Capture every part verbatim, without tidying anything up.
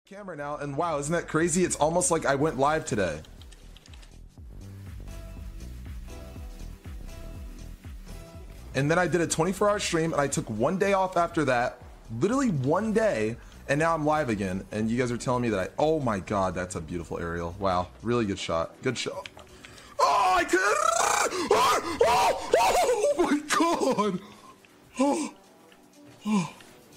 Camera now, and wow, isn't that crazy? It's almost like I went live today. And then I did a twenty-four hour stream, and I took one day off after that, literally one day, and now I'm live again. And you guys are telling me that I, oh my god, that's a beautiful aerial. Wow, really good shot. Good shot. Oh, I could, oh, oh, oh my god. Oh, oh.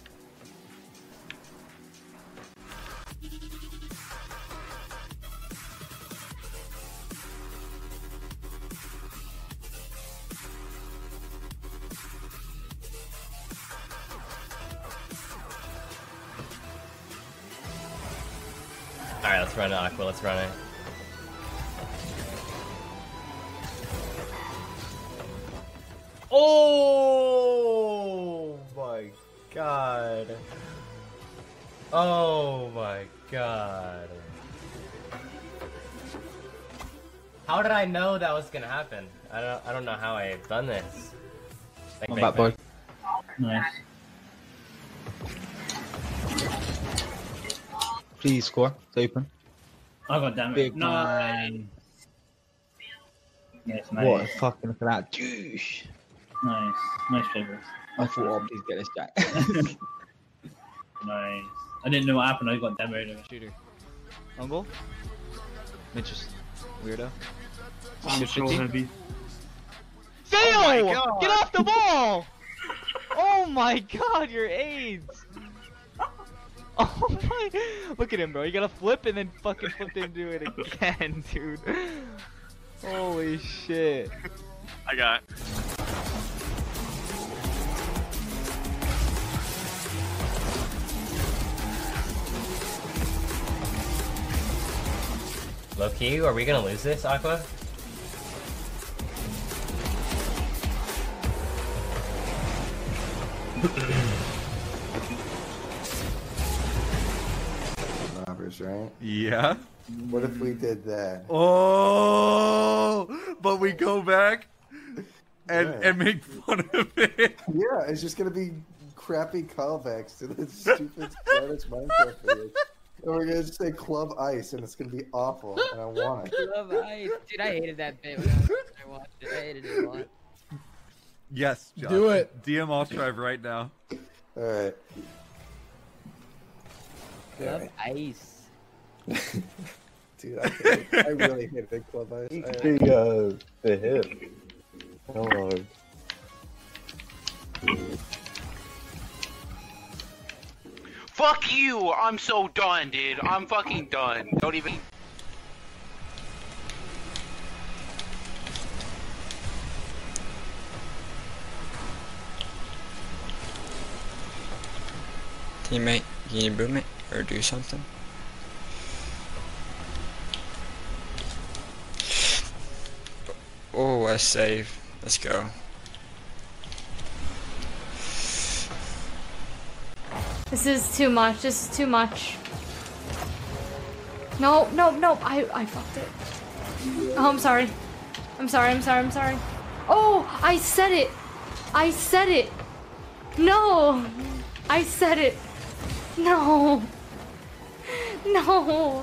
Alright, let's run it, Aqua, let's run it. Oh my god. Oh my god. How did I know that was gonna happen? I don't I don't know how I've done this. Bang, bang, bad boy. Nice. Please score. It's open. Oh god damn it. Big No. man. Yes, nice. What a fucking look at that douche. Nice. Nice figures. I thought, oh, please get this jack. Nice. I didn't know what happened, I got demoed. Shooter. On goal? Mitch's weirdo. I'm so heavy. Fail! Oh Get off the ball! Oh my god, your AIDS! Oh my! Look at him, bro. You gotta flip and then fucking flip into it again, dude. Holy shit. I got it. Low key, are we gonna lose this, Aqua? Right? Yeah. What if we did that? Oh, but we go back and Yeah. and make fun of it. Yeah, it's just gonna be crappy callbacks to the stupid Spanish Minecraft videos. And we're gonna say Club Ice, and it's gonna be awful, and I want it. Love Ice. Dude, I hated that bit when I, when I watched it. I hated it a lot. Yes, Josh. Do it. D M Alt Drive right now. All right. Love Alright. Ice. Dude, I, hate, I really hate Big Club Ice. I, The, uh, the hit. Hello. Fuck you! I'm so done, dude. I'm fucking done. Don't even. Teammate, can you boom it or do something? Oh, a save. Let's go. This is too much. This is too much. No, no, no. I, I fucked it. Oh, I'm sorry. I'm sorry. I'm sorry. I'm sorry. Oh, I said it. I said it. No. I said it. No. No.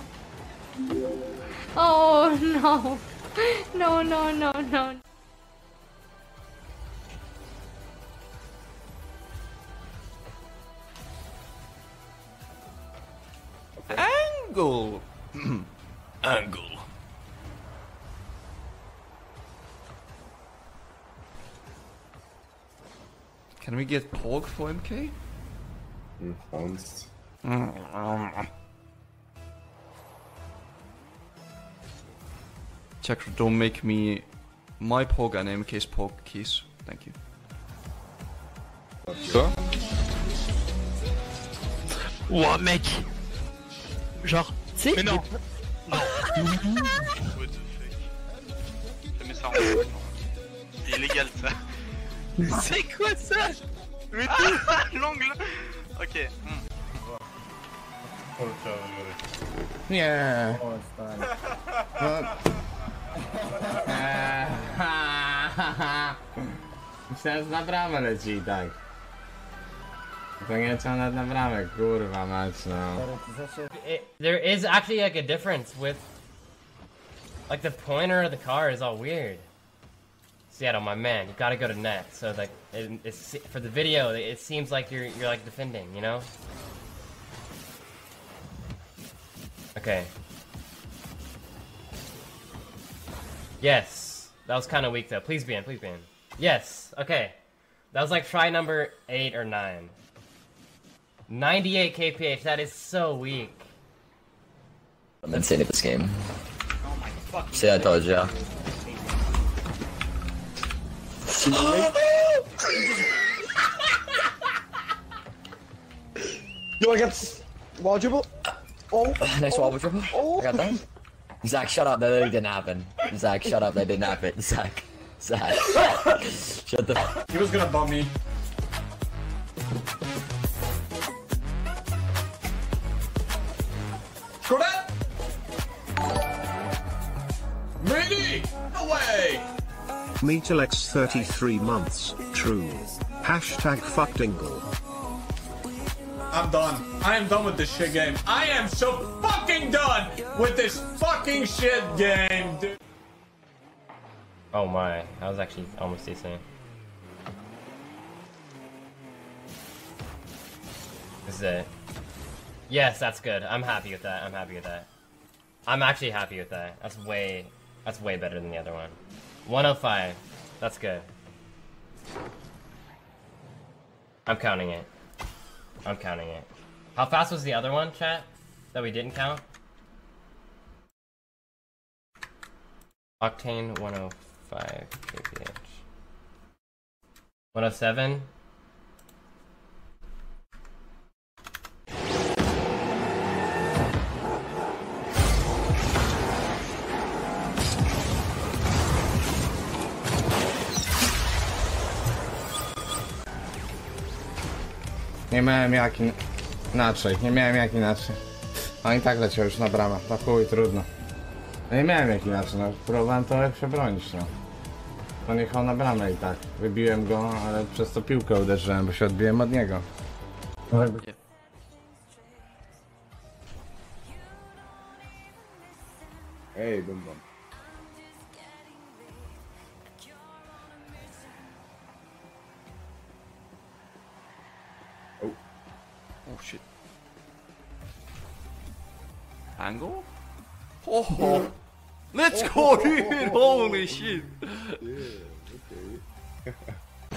Oh, no. No, no, no, no. Angle. Angle. Can we get Polk for M K? Once. Check, don't make me my Polk and M K's Polk keys. Thank you. Quoi? Ouah, mec. Genre, tu sais. Mais non. Non. What the fuck. Je mets ça en haut. C'est illégal ça. C'est quoi ça? Mais ah, l'angle. Ok. Hmm. Yeah. Myślałem, że na bramę leci i tak. To nie trzeba nawet na bramę, kurwa mać, no. It, there is actually like a difference with, like the pointer of the car is all weird. Seattle, my man, you gotta go to net. So like, it, it's for the video, it seems like you're you're like defending, you know? Okay. Yes, that was kind of weak though. Please be in, please be in. Yes, okay. That was like try number eight or nine. ninety-eight K P H, that is so weak. I'm insane at this game. Oh my fucking See, I told ya. Yo, I got wall dribble. Oh, nice wall dribble. Oh. I got that. Zach, shut up. That really didn't happen. Zach, shut up. That didn't happen. Zach. Zach. Shut the f. He was gonna bump me. Go that! Ready! Away! Metalex thirty-three months. True. Hashtag fuck dingle. I'm done. I am done with this shit game. I am so fucking done with this fucking shit game, dude. Oh my, that was actually almost decent. This is it. Yes, that's good. I'm happy with that. I'm happy with that. I'm actually happy with that. That's way, that's way better than the other one. one oh five. That's good. I'm counting it. I'm counting it. How fast was the other one, chat? That we didn't count? Octane one oh five K P H. one oh seven? Nie miałem jak inaczej, nie miałem jak inaczej. A i tak leciał już na bramę, to chuj, trudno. No nie miałem jak inaczej, no próbowałem to jak się bronić, no. On jechał na bramę i tak. Wybiłem go, ale przez to piłkę uderzyłem, bo się odbiłem od niego. Hey, boom boom. Oh. Oh shit. Angle? Oh, let's go, dude! Holy shit! Yeah, okay.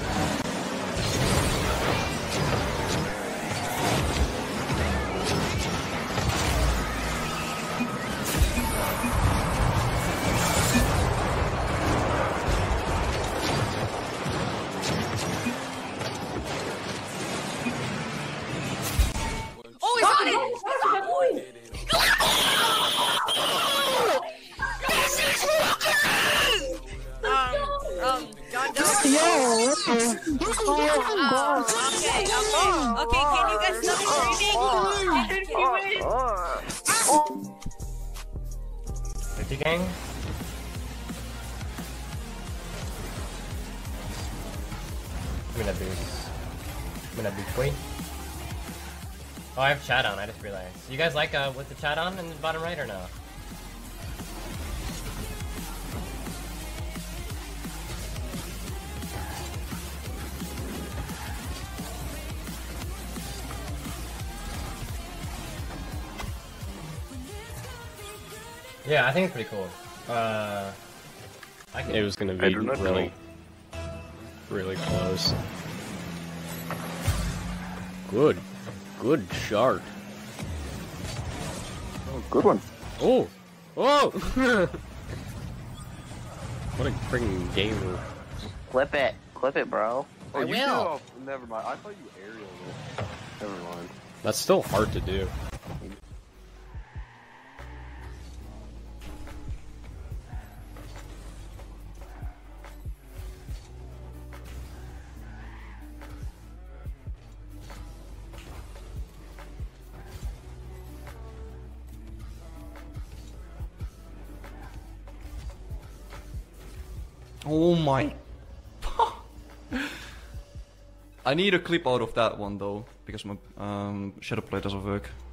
Oh, he's on it! He's on point! Um, um, John Doe? Yeah, Oh, okay, okay. Okay, can you guys stop screaming? fifty gang? I'm gonna boost. I'm gonna boost queen. Oh, I have chat on, I just realized. You guys like uh, with the chat on in the bottom right or no? Yeah, I think it's pretty cool. Uh, I can It was gonna be really, really close. Good, good shot. Oh, good one. Oh, oh! What a freaking gamer! Clip it, clip it, bro. Oh, I you will. did off- Never mind. I thought you aerialed it. Never mind. That's still hard to do. Oh my. I need a clip out of that one though, because my um, shadow play doesn't work.